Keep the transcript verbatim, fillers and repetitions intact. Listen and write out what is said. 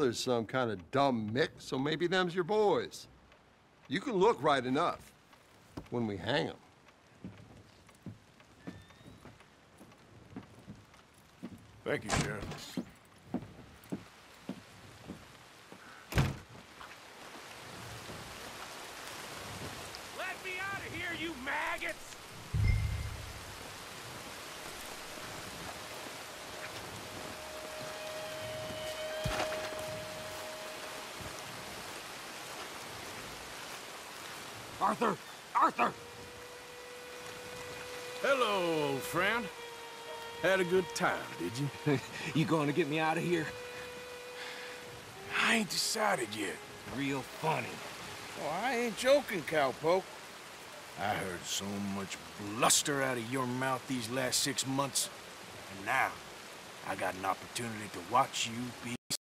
there's some kind of dumb mix, so maybe them's your boys. You can look right enough when we hang them. Thank you, Sheriff. Let me out of here, you maggots! Arthur! Arthur! Hello, old friend. Had a good time, did you? You going to get me out of here? I ain't decided yet. Real funny. Oh, I ain't joking, cowpoke. I heard so much bluster out of your mouth these last six months. And now, I got an opportunity to watch you be